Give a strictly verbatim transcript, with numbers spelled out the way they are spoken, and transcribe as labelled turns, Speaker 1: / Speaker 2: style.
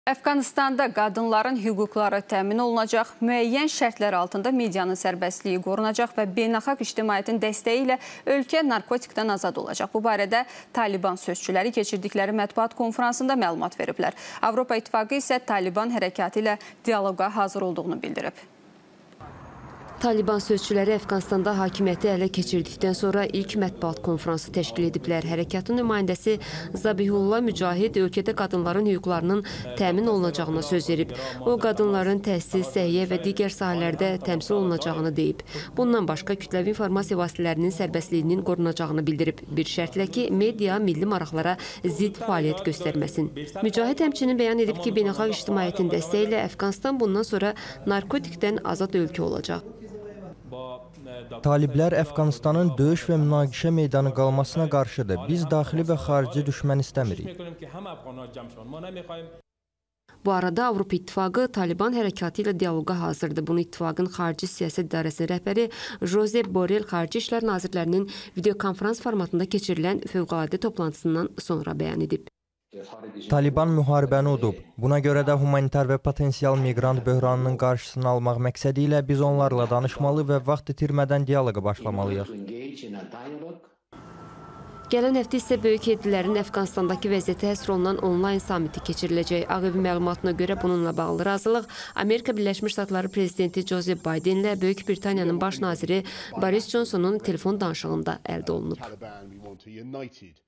Speaker 1: Əfqanistanda qadınların hüquqları təmin olunacaq, müəyyən şərtlər altında medianın sərbəstliyi qorunacaq və beynəlxalq ictimaiyyətin dəstəyi ilə ölkə narkotikdən azad olacaq. Bu barədə Taliban sözçüləri keçirdikləri mətbuat konferansında məlumat veriblər. Avropa İttifaqı isə Taliban hərəkatı ilə dialoqa hazır olduğunu bildirib.
Speaker 2: Taliban sözçüləri Əfqanistanda hakimiyyəti ələ keçirdikdən sonra ilk mətbuat konfransı təşkil ediblər. Hərəkatın nümayəndəsi Zabihullah Mücahid ölkədə qadınların hüquqlarının təmin olunacağına söz verib. O, qadınların təhsil, səhiyyə və digər sahələrdə təmsil olunacağını deyib. Bundan başqa kütləvi informasiya vasitələrinin sərbəstliyinin qorunacağını bildirib. Bir şərtlə ki, media milli maraqlara zidd fəaliyyət göstərməsin. Mücahid həmçinin bəyan edib ki, beynəlxalq ictimaiyyətin dəstəyi ilə Əfqanistan bundan sonra narkotikdən azad ölkə olacaq.
Speaker 3: Taliblər Əfqanistanın döyüş və münaqişə meydanı qalmasına qarşıdır. Biz daxili və xarici düşmən istəmirik.
Speaker 2: Bu arada Avropa İttifaqı Taliban hərəkatı ilə dialoqa hazırdır. Bunu İttifaqın Xarici Siyasət İdarəsinin rəhbəri Josep Borrell Xarici İşlər Nazirlərinin videokonferans formatında keçirilən fövqəladə toplantısından sonra bəyan edib.
Speaker 3: Taliban müharibəni udub. Buna görə də humanitar və potensial miqrant böhranının qarşısını almaq məqsədi ilə biz onlarla danışmalı və vaxt itirmədən dialoqa başlamalıyıq.
Speaker 2: Gələn həftə isə böyük heyətlərin Əfqanistandakı vəziyyətə həsr olunan onlayn samiti keçiriləcək. Ağ Evi məlumatına görə bununla bağlı razılıq Amerika Birləşmiş Ştatları prezidenti Joseph Bidenlə Böyük Britaniyanın baş naziri Boris Johnsonun telefon danışığında əldə olunub.